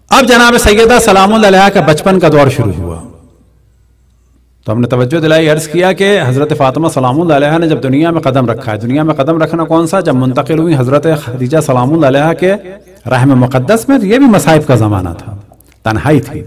اب جناب سیدہ سلام اللہ علیہا کا بچپن کا دور شروع ہوا تو ہم نے توجہ دلائی، عرض کیا کہ حضرت فاطمہ سلام اللہ علیہا نے جب دنیا میں قدم رکھا ہے، دنیا میں قدم رکھنا کون سا؟ جب منتقل ہوئی حضرت خدیجہ سلام اللہ علیہا کے رحم مقدس میں، یہ بھی مصائب کا زمانہ تھا، تنہائی تھی۔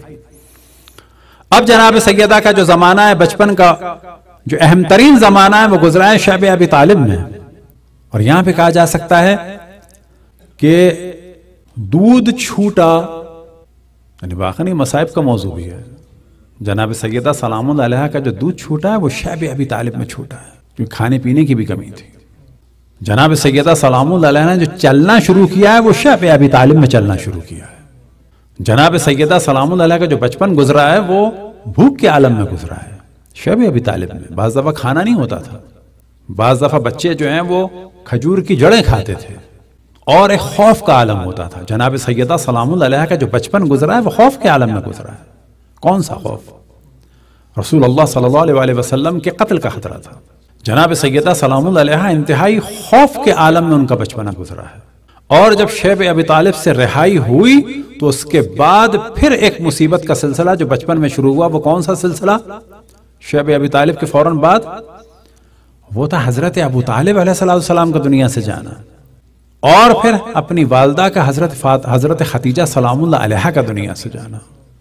اب جناب سیدہ کا جو زمانہ ہے بچپن کا، جو اہم ترین زمانہ ہے، وہ گزرا ہے شیب ابی طالب میں۔ اور یہاں پہ کہا جا سکتا ہے کہ دودھ چھوٹا، یعنی واقعی مصائب کا موضوع بھی ہے۔ جناب سیدہ سلام اللہ علیہا کا جو دودھ چھوٹا ہے وہ شیب ابی طالب میں چھوٹا ہے، کیونکہ کھانے پینے کی بھی کمی تھی۔ جناب سیدہ سلام اللہ علیہا نے جو چلنا شروع کیا ہے وہ شیب ابی طالب میں چلنا شروع کیا ہے۔ جناب سیدہ سلام اللہ علیہا کا جو بچپن گزرا ہے وہ بھوک کے عالم میں گزرا ہے، شیب ابی طالب میں۔ بعض دفعہ کھانا نہیں ہوتا تھا، بعض دفعہ بچے جو ہیں وہ کھجور کی جڑیں کھاتے تھے، اور ایک خوف کا عالم ہوتا تھا۔ جناب سیدہ سلام اللہ علیہا کا جو بچپن گزرا ہے وہ خوف کے عالم میں گزرا ہے۔ کون سا خوف؟ رسول اللہ صلی اللہ علیہ وسلم کے قتل کا خطرہ تھا۔ جناب سیدہ سلام اللہ علیہا انتہائی خوف کے عالم میں ان کا بچپنا گزرا ہے۔ اور جب شیب ابی طالب سے رہائی ہوئی تو اس کے بعد پھر ایک مصیبت کا سلسلہ جو بچپن میں شروع ہوا، وہ کون سا سلسلہ؟ شیب ابی طالب کے فوراً بعد وہ تھا حضرت ابو طالب علیہ السلام کا دنیا سے جانا، اور پھر اپنی والدہ کا حضرت خدیجہ سلام اللہ علیہا کا دنیا سے جانا۔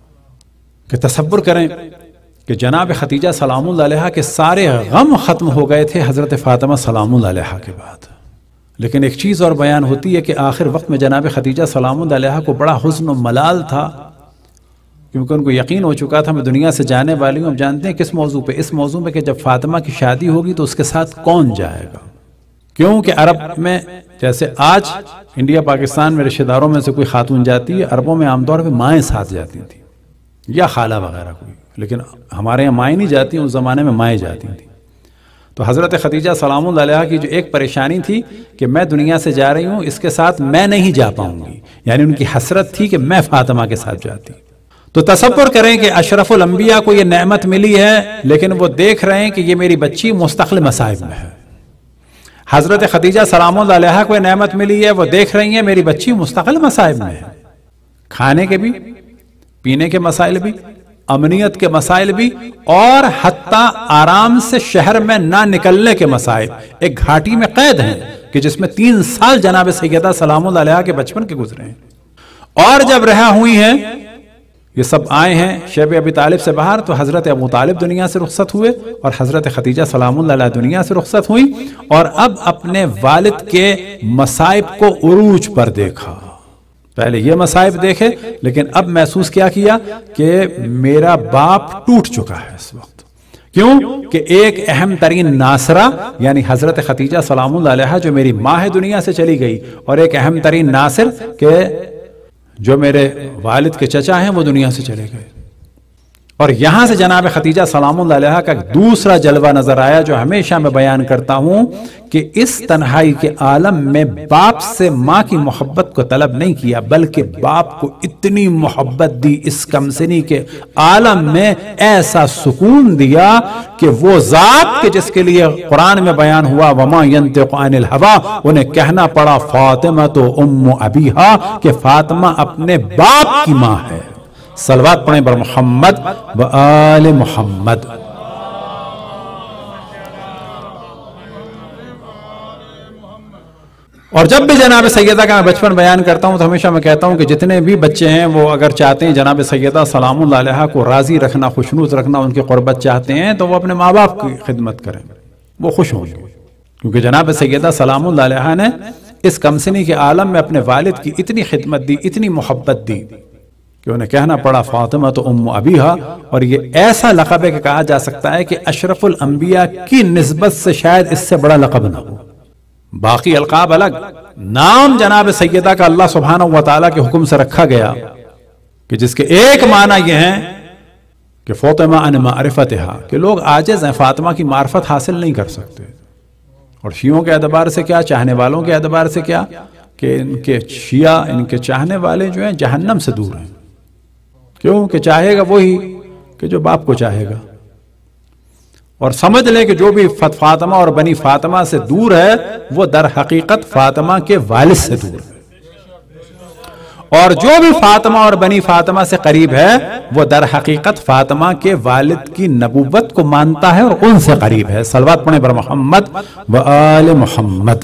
کہ تصور کریں کہ جناب خدیجہ سلام اللہ علیہا کے سارے غم ختم ہو گئے تھے حضرت فاطمہ سلام اللہ علیہا کے بعد، لیکن ایک چیز اور بیان ہوتی ہے کہ آخر وقت میں جناب خدیجہ سلام اللہ علیہا کو بڑا حزن و ملال تھا، کیونکہ ان کو یقین ہو چکا تھا میں دنیا سے جانے والی ہوں۔ اب جانتے ہیں کس موضوع پہ؟ اس موضوع پہ کہ جب فاطمہ کی شادی ہوگی تو اس کے ساتھ کون جائے گا؟ کیونکہ عرب میں جیسے آج انڈیا پاکستان میں رشتہ داروں میں سے کوئی خاتون جاتی ہے، عربوں میں عام طور پہ مائیں ساتھ جاتی تھیں یا خالہ وغیرہ کوئی، لیکن ہمارے یہاں مائیں نہیں جاتی، اس زمانے میں مائیں جاتی تھیں۔ تو حضرت خدیجہ سلام اللہ علیہا کی جو ایک پریشانی تھی کہ میں دنیا سے جا رہی ہوں، اس کے ساتھ میں نہیں جا پاؤں گی، یعنی ان کی حسرت تھی کہ میں فاطمہ کے ساتھ جاتی۔ تو تصور کریں کہ اشرف الانبیاء کو یہ نعمت ملی ہے، لیکن وہ دیکھ رہے ہیں کہ یہ میری بچی مستقل مصائب میں ہے۔ حضرت خدیجہ سلام اللہ علیہا کو یہ نعمت ملی ہے، وہ دیکھ رہی ہیں میری بچی مستقل مصائب میں ہے، کھانے کے بھی، پینے کے مسائل بھی، امنیت کے مسائل بھی، اور حتیٰ آرام سے شہر میں نہ نکلنے کے مسائل۔ ایک گھاٹی میں قید ہیں کہ جس میں 3 سال جناب سیدہ سلام اللہ علیہا کے بچپن کے گزرے ہیں، اور جب رہا ہوئی ہیں یہ سب آئے ہیں شیب ابی طالب سے باہر، تو حضرت ابو طالب دنیا سے رخصت ہوئے اور حضرت خدیجہ سلام اللہ علیہا دنیا سے رخصت ہوئی، اور اب اپنے والد کے مصائب کو عروج پر دیکھا۔ پہلے یہ مصائب دیکھے، لیکن اب محسوس کیا کہ میرا باپ ٹوٹ چکا ہے اس وقت۔ کیوں کہ ایک اہم ترین ناصرہ یعنی حضرت خدیجہ سلام اللہ علیہا جو میری ماں ہے دنیا سے چلی گئی، اور ایک اہم ترین ناصر کہ جو میرے والد کے چچا ہیں وہ دنیا سے چلے گئے۔ اور یہاں سے جناب خدیجہ سلام اللہ علیہا کا دوسرا جلوہ نظر آیا جو ہمیشہ میں بیان کرتا ہوں کہ اس تنہائی کے عالم میں باپ سے ماں کی محبت کو طلب نہیں کیا، بلکہ باپ کو اتنی محبت دی اس کمسنی کے عالم میں، ایسا سکون دیا کہ وہ ذات کے جس کے لیے قرآن میں بیان ہوا وما ينطق عن الہوا، انہیں کہنا پڑا فاطمہ تو ام ابیہا، کہ فاطمہ اپنے باپ کی ماں ہے۔ صلوات پڑھیں بر محمد و آل محمد۔ اور جب بھی جناب سیدہ کا میں بچپن بیان کرتا ہوں تو ہمیشہ میں کہتا ہوں کہ جتنے بھی بچے ہیں وہ اگر چاہتے ہیں جناب سیدہ سلام اللہ علیہا کو راضی رکھنا، خوشنود رکھنا، ان کی قربت چاہتے ہیں تو وہ اپنے ماں باپ کی خدمت کریں، وہ خوش ہوں گے، کیونکہ جناب سیدہ سلام اللہ علیہا نے اس کمسنی کے عالم میں اپنے والد کی اتنی خدمت دی، اتنی محبت دی کہ انہیں کہنا پڑا فاطمہ تو ام ابیہا۔ اور یہ ایسا لقب ہے کہ کہا جا سکتا ہے کہ اشرف الانبیاء کی نسبت سے شاید اس سے بڑا لقب نہ ہو۔ باقی القاب الگ، نام جناب سیدہ کا اللہ سبحانہ و تعالیٰ کے حکم سے رکھا گیا کہ جس کے ایک معنی یہ ہیں کہ فاطمہ ان معرفتہا، کہ لوگ عاجز ہیں، فاطمہ کی معرفت حاصل نہیں کر سکتے۔ اور شیعوں کے اعتبار سے کیا، چاہنے والوں کے اعتبار سے کیا، کہ ان کے شیعہ، ان کے چاہنے والے جو ہیں جہنم سے دور ہیں۔ کیوں کہ چاہے گا وہی کہ جو باپ کو چاہے گا، اور سمجھ لیں کہ جو بھی فاطمہ اور بنی فاطمہ سے دور ہے وہ در حقیقت فاطمہ کے والد سے دور ہے۔ اور جو بھی فاطمہ اور بنی فاطمہ سے قریب ہے وہ در حقیقت فاطمہ کے والد کی نبوت کو مانتا ہے اور ان سے قریب ہے۔ صلوات پڑھیں بر محمد و آل محمد۔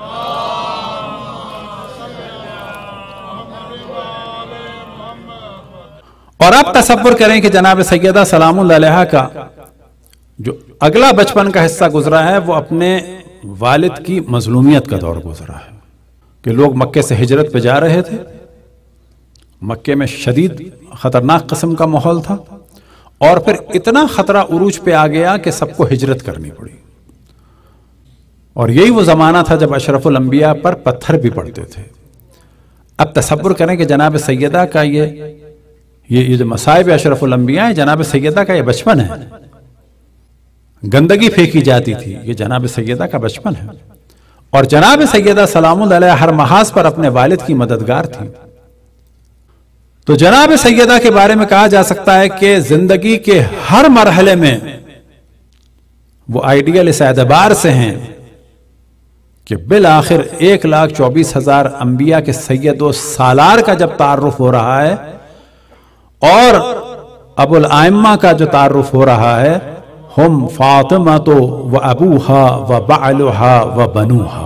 اور اب تصور کریں کہ جناب سیدہ سلام اللہ علیہا کا جو اگلا بچپن کا حصہ گزرا ہے وہ اپنے والد کی مظلومیت کا دور گزرا ہے کہ لوگ مکے سے ہجرت پہ جا رہے تھے، مکے میں شدید خطرناک قسم کا ماحول تھا، اور پھر اتنا خطرہ عروج پہ آ گیا کہ سب کو ہجرت کرنی پڑی، اور یہی وہ زمانہ تھا جب اشرف الانبیاء پر پتھر بھی پڑتے تھے۔ اب تصور کریں کہ جناب سیدہ کا یہ جو مصائب اشرف الانبیاء ہے، جناب سیدہ کا یہ بچپن ہے، گندگی پھینکی جاتی تھی، یہ جناب سیدہ کا بچپن ہے، اور جناب سیدہ سلام اللہ علیہ ہر محاذ پر اپنے والد کی مددگار تھی۔ تو جناب سیدہ کے بارے میں کہا جا سکتا ہے کہ زندگی کے ہر مرحلے میں وہ آئیڈیل اس اعتبار سے ہیں کہ بالآخر 1,24,000 انبیاء کے سید و سالار کا جب تعارف ہو رہا ہے اور ابو الائمہ کا جو تعارف ہو رہا ہے، ہم فاطمہ و ابوہا و بعلہا و بنوہا،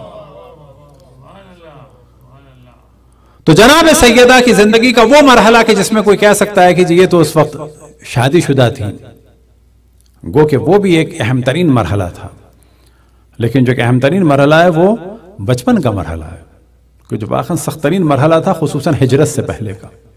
تو جناب سیدہ کی زندگی کا وہ مرحلہ کہ جس میں کوئی کہہ سکتا ہے کہ یہ تو اس وقت شادی شدہ تھی، گو کہ وہ بھی ایک اہم ترین مرحلہ تھا، لیکن جو کہ اہم ترین مرحلہ ہے وہ بچپن کا مرحلہ ہے، کہ جو واقعاً سخت ترین مرحلہ تھا، خصوصاً ہجرت سے پہلے کا۔